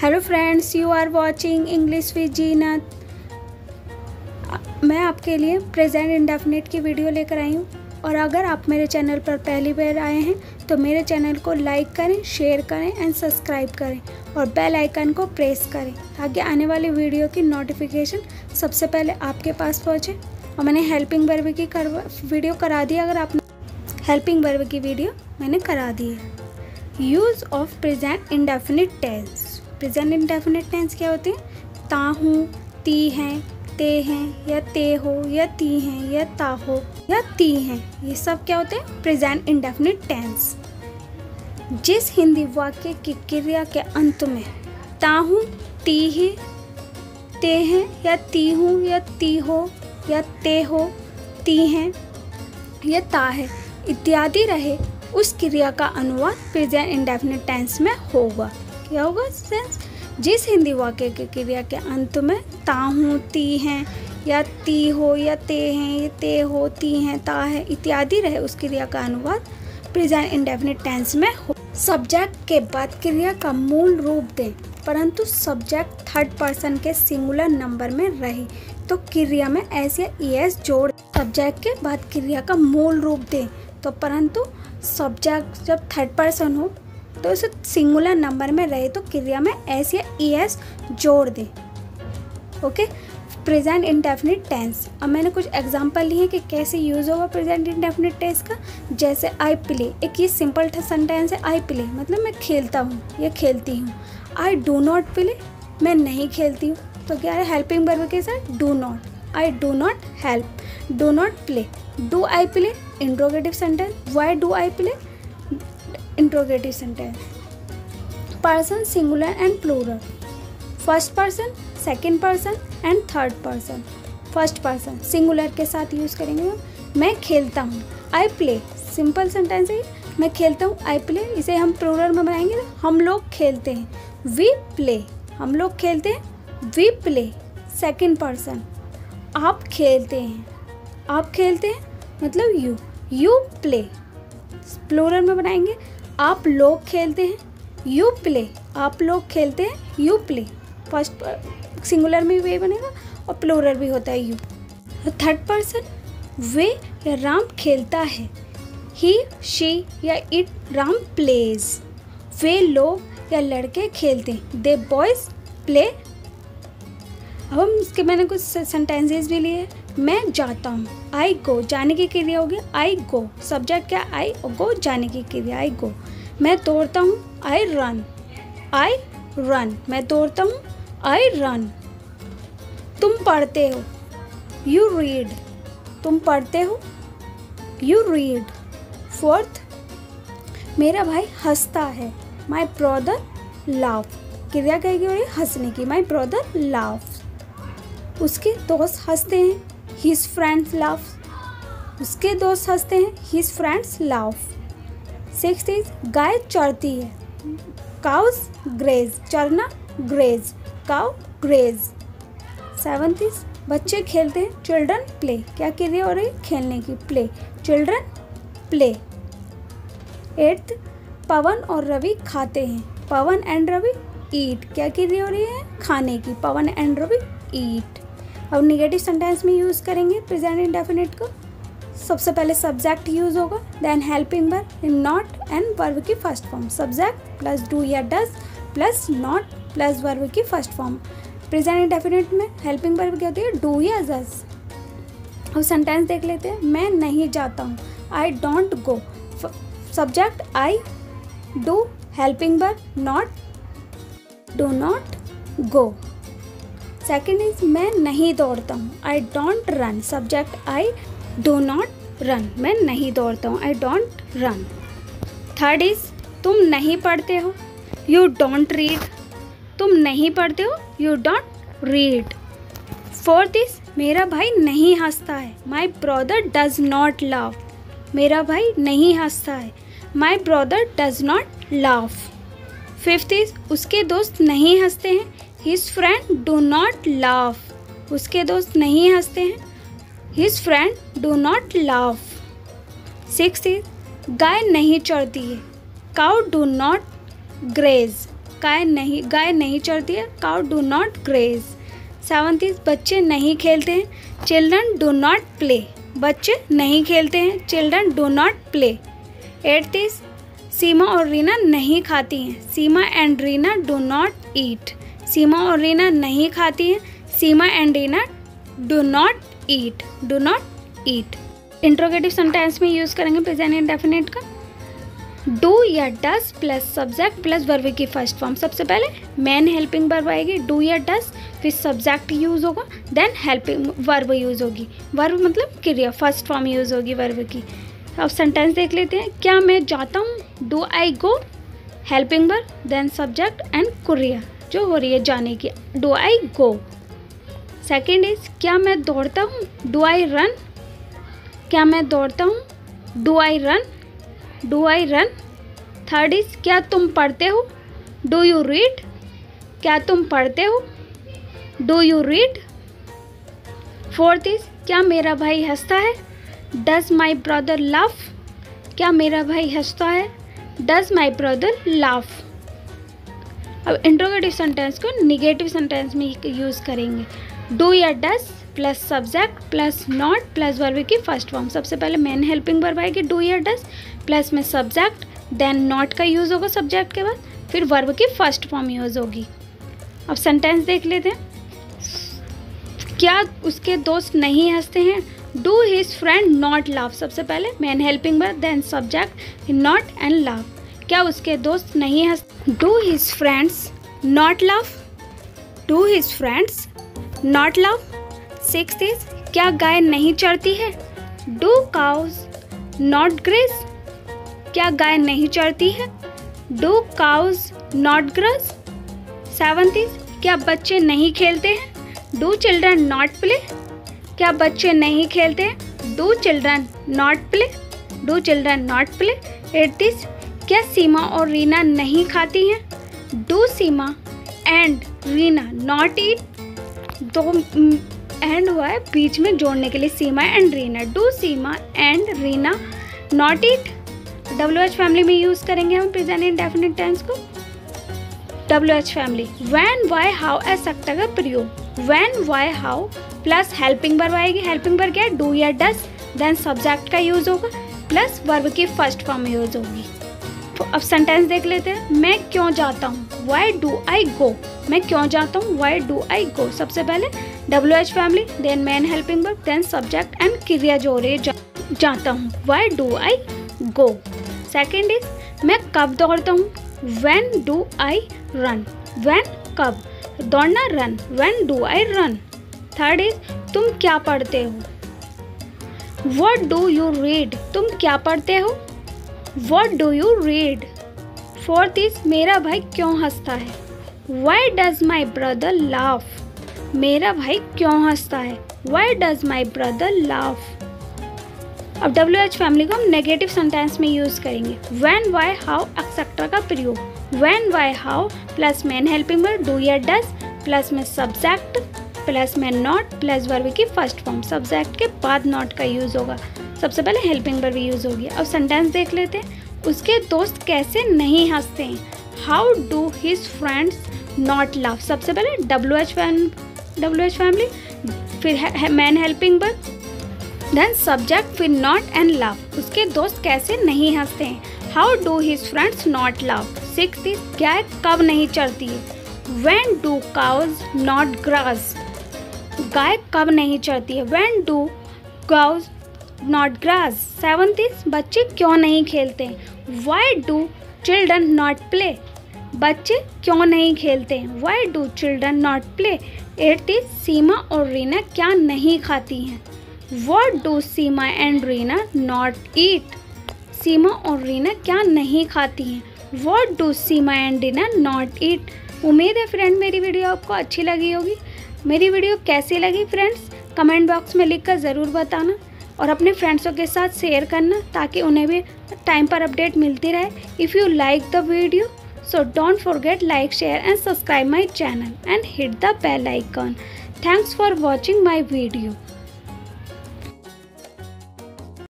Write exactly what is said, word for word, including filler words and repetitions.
Hello friends, you are watching English with Zeenat. मैं आपके लिए प्रेजेंट इंडेफिनिट की वीडियो लेकर आई हूँ। और अगर आप मेरे चैनल पर पहली बार आए हैं तो मेरे चैनल को लाइक करें, शेयर करें एंड सब्सक्राइब करें और बेल आइकन को प्रेस करें ताकि आने वाली वीडियो की नोटिफिकेशन सबसे पहले आपके पास पहुँचे। और मैंने हेल्पिंग वर्ब की करवा वीडियो करा दी। अगर आपने हेल्पिंग वर्ब की वीडियो मैंने करा दी है। Use of present indefinite tense. Present indefinite tense क्या होते हैं? ता हूँ, ती हैं, ते हैं या ते हो या ती हैं या ता हो या ती हैं, ये सब क्या होते हैं? Present indefinite tense. जिस हिंदी वाक्य की क्रिया के अंत में ता हूँ, ती है, ते हैं या ती हूँ या ती हो या ते हो, ती हैं या ता है इत्यादि रहे, उस क्रिया का अनुवाद प्रेजेंट इंडेफिनिट टेंस में होगा। क्या होगा सेंस? जिस हिंदी वाक्य के क्रिया के अंत में ता हूँ, ती हैं या ती हो या ते हैं या ते हो, ती हैं, ता है इत्यादि रहे, उस क्रिया का अनुवाद प्रेजेंट इंडेफिनिट टेंस में हो। सब्जेक्ट के बाद क्रिया का मूल रूप दें परंतु सब्जेक्ट थर्ड पर्सन के सिंगुलर नंबर में रहे तो क्रिया में एस या ईएस जोड़। सब्जेक्ट के बाद क्रिया का मूल रूप दें तो परंतु सब्जेक्ट जब थर्ड पर्सन हो तो उसे सिंगुलर नंबर में रहे तो क्रिया में एस या ईएस जोड़ दें। Okay, present indefinite tense. अब मैंने कुछ एग्जांपल लिए हैं कि कैसे यूज़ होगा प्रेजेंट इंडेफिनिट टेंस का। जैसे आई प्ले, एक ये सिंपल सेंटेंस है। आई प्ले मतलब मैं खेलता हूँ या खेलती हूँ। आई डू नॉट प्ले, मैं नहीं खेलती हूँ। तो क्या है? हेल्पिंग वर्ब के साथ do not. I do not help, do not play. Do I play, interrogative sentence. Why do I play, interrogative sentence. Person singular and plural. First person, second person and third person. First person singular के साथ use करेंगे हम। मैं खेलता हूँ, I play, simple sentence है, मैं खेलता हूँ, आई प्ले। इसे हम प्लूरल में बनाएंगे तो हम लोग खेलते हैं, वी प्ले, हम लोग खेलते हैं, वी प्ले। सेकंड पर्सन, आप खेलते हैं, आप खेलते हैं मतलब यू, यू प्ले। प्लूरल में बनाएंगे, आप लोग खेलते हैं, यू प्ले, आप लोग खेलते हैं, यू प्ले। फर्स्ट सिंगुलर में वे बनेगा और प्लूरल भी होता है यू। थर्ड पर्सन, वे या राम खेलता है, ही, शी या इट, राम प्लेज। वे लोग या लड़के खेलते हैं, दे बॉयज प्ले। अब हम इसके मैंने कुछ सेंटेंसेस भी लिए। मैं जाता हूँ, आई गो, जाने की क्रिया होगी आई गो। सब्जेक्ट क्या? आई, गो जाने की क्रिया आई गो। मैं दौड़ता हूँ, आई रन, आई रन, मैं दौड़ता हूँ, आई रन। तुम पढ़ते हो, यू रीड, तुम पढ़ते हो, यू रीड। फोर्थ, मेरा भाई हंसता है, माई ब्रदर लाफ। क्रिया कहेगी और हंसने की, माई ब्रदर लाफ। उसके दोस्त हंसते हैं, हिज फ्रेंड्स लाफ। उसके दोस्त हंसते हैं, his friends laugh. Sixth is गाय चरती है, काउस ग्रेज, चरना graze, cow graze. Seventh is बच्चे खेलते हैं, चिल्ड्रन प्ले। क्या क्रिया हो रही है? खेलने की, play, children play. Eighth, Pawan और रवि खाते हैं, पवन एंड रवि ईट। क्या क्रिया हो रही है? खाने की, पवन एंड रवि ईट। अब निगेटिव सेंटेंस में यूज़ करेंगे प्रेजेंट इंडेफिनिट को। सबसे पहले सब्जेक्ट यूज़ होगा, then helping verb in not and verb की first form. Subject plus do या does plus not plus verb की फर्स्ट फॉर्म। प्रेजेंट इंडेफिनिट में हेल्पिंग वर्ब क्या होती है? डू या डज। अब सेंटेंस देख लेते हैं। मैं नहीं जाता हूँ, I don't go. Subject I, do, helping verb not, do not go. Second is मैं नहीं दौड़ता हूँ, I don't run. Subject I, do not run, मैं नहीं दौड़ता हूँ, I don't run. Third is तुम नहीं पढ़ते हो, यू डोंट रीड। तुम नहीं पढ़ते हो, you don't read. Fourth is मेरा भाई नहीं हंसता है, my brother does not laugh. मेरा भाई नहीं हंसता है, my brother does not laugh. Fifth is उसके दोस्त नहीं हंसते हैं, his friend do not laugh. उसके दोस्त नहीं हंसते हैं, his friend do not laugh. Six is गाय नहीं चरती है, काउ डू नॉट ग्रेज। गाय नहीं गाय नहीं चरती है, cow do not graze. Seventh is बच्चे नहीं खेलते हैं, चिल्ड्रन डू नॉट प्ले, बच्चे नहीं खेलते हैं, children do not play. Eighth is Seema और रीना नहीं खाती हैं, Seema and Reena do not eat, Seema और रीना नहीं खाती हैं, Seema and Reena do not eat, do not eat. Interrogative sentence में यूज़ करेंगे प्रेजेंट इंडेफिनिट का। डू या does plus subject plus verb की फर्स्ट फॉर्म। सबसे पहले मैन हेल्पिंग वर्ब आएगी, डू या डस, फिर सब्जेक्ट यूज़ होगा, देन हेल्पिंग वर्ब यूज़ होगी। वर्ब मतलब क्रिया, फर्स्ट फॉर्म यूज़ होगी वर्ब की। अब सेंटेंस देख लेते हैं। क्या मैं जाता हूँ, do I go, helping verb, then subject and क्रिया जो हो रही है जाने की, do I go. Second is क्या मैं दौड़ता हूँ, डू आई रन, क्या मैं दौड़ता हूँ, do I run, do I run. Third is क्या तुम पढ़ते हो, डू यू रीड, क्या तुम पढ़ते हो, do you read. Fourth is क्या मेरा भाई हंसता है, डज माई ब्रदर लाफ, क्या मेरा भाई हंसता है, डज माई ब्रदर लाफ। अब इंट्रोगेटिव सेंटेंस को निगेटिव सेंटेंस में यूज़ करेंगे। डू या does plus subject plus not plus verb की फर्स्ट फॉर्म। सबसे पहले मेन हेल्पिंग वर्ब आएगी डू या डज, प्लस में सब्जेक्ट, देन नॉट का यूज़ होगा सब्जेक्ट के बाद, फिर वर्ब की फर्स्ट फॉर्म यूज़ होगी। अब सेंटेंस देख लेते हैं। क्या उसके दोस्त नहीं हंसते हैं, do his friend not laugh. सबसे पहले main helping verb, then subject, not and laugh. क्या उसके दोस्त नहीं हंसते, do his friends not laugh, do his friends not laugh. Sixth is क्या गाय नहीं चरती है, डू काउज नॉट ग्रेज, क्या गाय नहीं चरती है, do cows not graze. Seventh is क्या बच्चे नहीं खेलते हैं, डू चिल्ड्रन नॉट प्ले, क्या बच्चे नहीं खेलते हैं, do children not play, do children not play. Eighth is क्या सीमा और रीना नहीं खाती हैं, do Seema and Reena not eat, दो एंड हुआ है बीच में जोड़ने के लिए, Seema and Reena, do Seema and Reena not eat. W H family में यूज़ करेंगे हम प्रेजेंट इंडेफिनिट टेंस को। W H family when, why, how etcetera का प्रयोग। When, why, how plus helping verb आएगी, हेल्पिंग वर्ब क्या है, डू या डस, देन सब्जेक्ट का यूज़ होगा, प्लस वर्ब की फर्स्ट फॉर्म यूज़ होगी। तो अब सेंटेंस देख लेते हैं। मैं क्यों जाता हूँ, वाई डू आई गो, मैं क्यों जाता हूँ, वाई डू आई गो। सबसे पहले W H family, then main helping verb, then subject and क्रिया जो रही है जा, जाता हूँ, why do I go. Second is मैं कब दौड़ता हूँ, when do I run, when कब, दौड़ना run, when do I run. Third is तुम क्या पढ़ते हो, व्हाट डू यू रीड, तुम क्या पढ़ते हो, what do you read. Fourth is मेरा भाई क्यों हंसता है, why does my brother laugh, मेरा भाई क्यों हंसता है, why does my brother laugh. अब डब्ल्यू एच फैमिली को हम नेगेटिव सेंटेंस में यूज़ करेंगे। व्हेन, व्हाई, हाउ एक्सेट्रा का प्रयोग। When, why, how plus main helping verb, do या डज, प्लस में सब्जेक्ट, प्लस में नॉट, प्लस वर्ब की फर्स्ट फॉर्म, सब्जेक्ट के बाद नॉट का यूज़ होगा। सबसे पहले हेल्पिंग वर्ब यूज़ होगी। अब सेंटेंस देख लेते हैं। उसके दोस्त कैसे नहीं हंसते हैं, how do his friends not laugh. सबसे पहले W H fam W H family, फिर main helping verb, then subject, फिर नॉट एंड लाफ। उसके दोस्त कैसे नहीं हंसते हैं, how do his friends not laugh. Sixth is गाय कब नहीं चरती है, when do cows not grass, गाय कब नहीं चरती है, when do cows not grass. Seventh is बच्चे क्यों नहीं खेलते हैं, why do children not play, बच्चे क्यों नहीं खेलते हैं, why do children not play. Eighth is Seema और रीना क्या नहीं खाती हैं, what do Seema and Reena not eat, Seema और रीना क्या नहीं खाती हैं, what do Seema and Reena not eat. उम्मीद है फ्रेंड मेरी वीडियो आपको अच्छी लगी होगी। मेरी वीडियो कैसी लगी फ्रेंड्स कमेंट बॉक्स में लिखकर ज़रूर बताना, और अपने फ्रेंड्सों के साथ शेयर करना ताकि उन्हें भी टाइम पर अपडेट मिलती रहे। If you like the video so don't forget like, share and subscribe my channel and hit the bell icon. Thanks for watching my video.